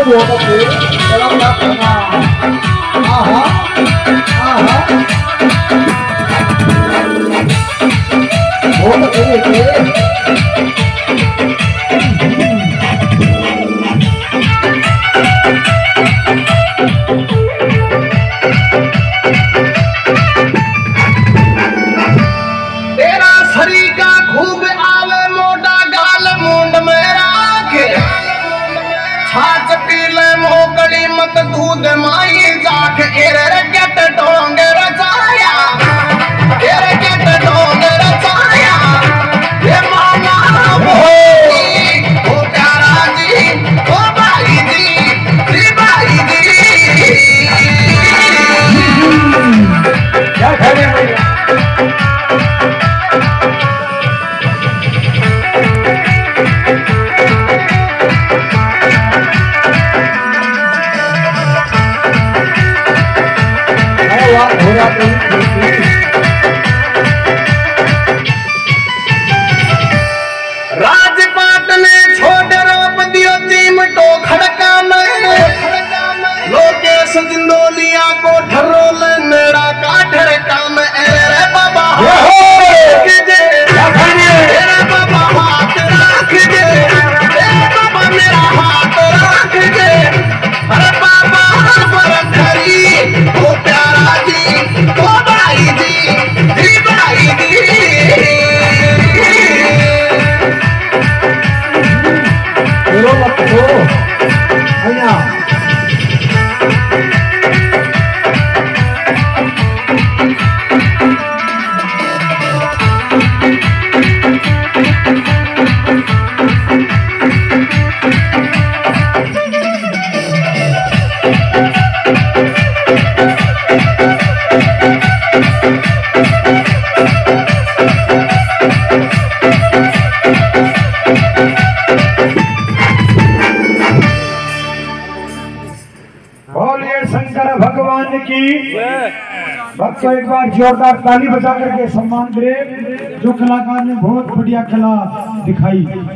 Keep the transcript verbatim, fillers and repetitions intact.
बहुत अच्छे चलो क्या करना आहा आहा बहुत अच्छे मत दूध माई जाख एरे गेट डोंग रचाया एरे गेट डोंग रचाया ये माना भोगी ओ प्यारा जी ओ भाई जी जी भाई जी क्या खड़े भैया राजपाट ने छोड़ रोप दियो चिमटो खड़का में लोकेश जिंदोलिया को ठरोल मेरा का ठड़का में एरे बाबा हाथ दे एरे बाबा हाथ रख दे एरे बाबा मेरा हाथ रख दे अरे बाबा भरतरी ओ प्यारा जी ओ भाई जी जी भाई जी Pero la pasó allá Shankar भगवान की भक्तों एक बार जोरदार ताली बजा करके सम्मान करें जो कलाकार ने बहुत बढ़िया कला दिखाई।